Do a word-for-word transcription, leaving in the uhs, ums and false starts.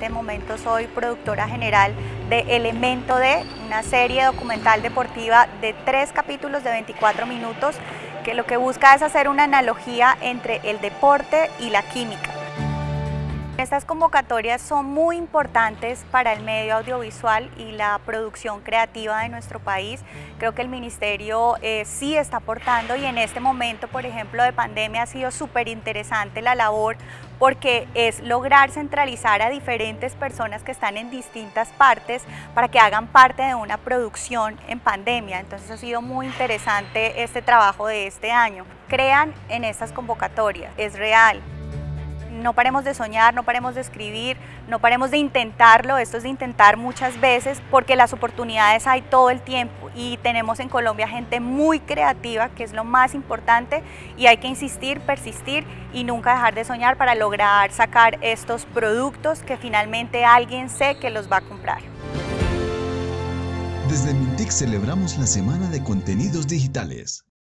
este momento soy productora general de Elemento D, una serie documental deportiva de tres capítulos de veinticuatro minutos que lo que busca es hacer una analogía entre el deporte y la química. Estas convocatorias son muy importantes para el medio audiovisual y la producción creativa de nuestro país. Creo que el Ministerio eh, sí está aportando y en este momento, por ejemplo, de pandemia ha sido súper interesante la labor porque es lograr centralizar a diferentes personas que están en distintas partes para que hagan parte de una producción en pandemia. Entonces ha sido muy interesante este trabajo de este año. Crean en estas convocatorias, es real. No paremos de soñar, no paremos de escribir, no paremos de intentarlo, esto es de intentar muchas veces porque las oportunidades hay todo el tiempo y tenemos en Colombia gente muy creativa, que es lo más importante, y hay que insistir, persistir y nunca dejar de soñar para lograr sacar estos productos que finalmente alguien sé que los va a comprar. Desde Mintic celebramos la Semana de Contenidos Digitales.